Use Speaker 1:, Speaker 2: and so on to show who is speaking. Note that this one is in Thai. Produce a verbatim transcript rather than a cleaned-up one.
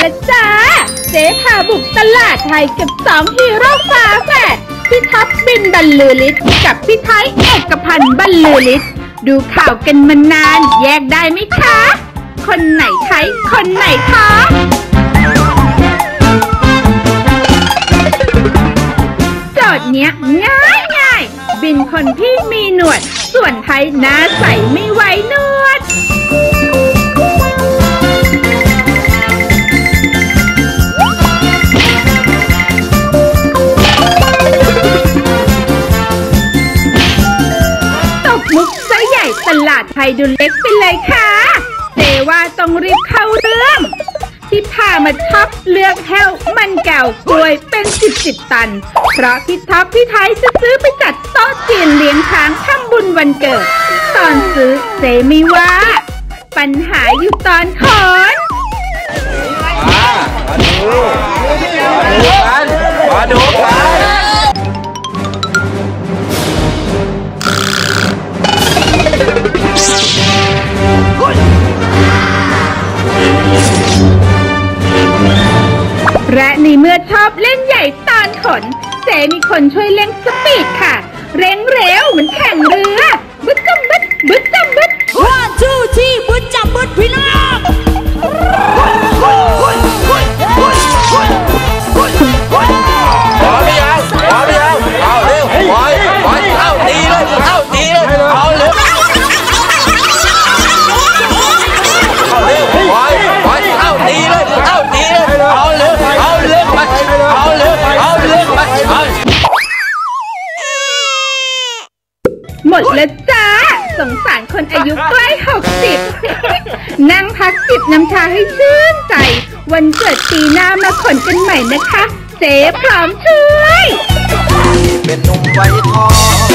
Speaker 1: แล้วจ้าเจ๊พาบุกตลาดไทยกับสองฮีโร่ฟ้าแฝดพี่ท็อปบินบรรลือฤทธิ์กับพี่ไทยเอกพันธ์บรรลือฤทธิ์ดูข่าวกันมานานแยกได้ไหมคะคนไหนไทยคนไหนท็อปโจทย์เนี้ยง่ายง่ายบินคนพี่มีหนวดส่วนไทยหน้าใสไม่ไว้หนวดตลาดไทยดูเล็กไปเลยค่ะเจว่าต้องรีบเข้าเรื่องที่พามาท็อปเลือกแห้วมันเก่ากล้วยเป็นสิบสิบตันเพราะพี่ท็อปพี่ไทยจะซื้อไปจัดโต๊ะจีนเลี้ยงช้างทำบุญวันเกิดตอนซื้อเจไม่ว่าปัญหาอยู่ตอนขน
Speaker 2: มาดูกันมาดูกัน
Speaker 1: และในเมื่อชอบเล่นใหญ่ตอนขนเจมีคนช่วยเล่นสปีดค่ะเร่งเร็วเหมือนแข่งเรือบึ้ดจำบึ้ดบึ้ดจำบึ้ดว่าชูที่บึ้ดจำบึ้ดพี่น้อง
Speaker 2: พร้อมหรือยังพร้อมหรือยังเอาเร็วปล่อยปล่อยเข้าตีเลยเข้าตีเลยเอาเร็วเอาเร็วปล่อยปล่อยเข้าตีเลยเข้าตีเลยเอาเร็วเอาเร็วมาเอาเร็วเอาเร็วมา
Speaker 1: หมดแล้วจ้าสงสารคนอายุใกล้หกสิบนั่งพักจิบน้ำชาให้ชื่นใจวันเกิดปีหน้ามาขนกันใหม่นะคะเจ๊พร้อมช่วย
Speaker 2: เป็นหนุ่มไว้ทอง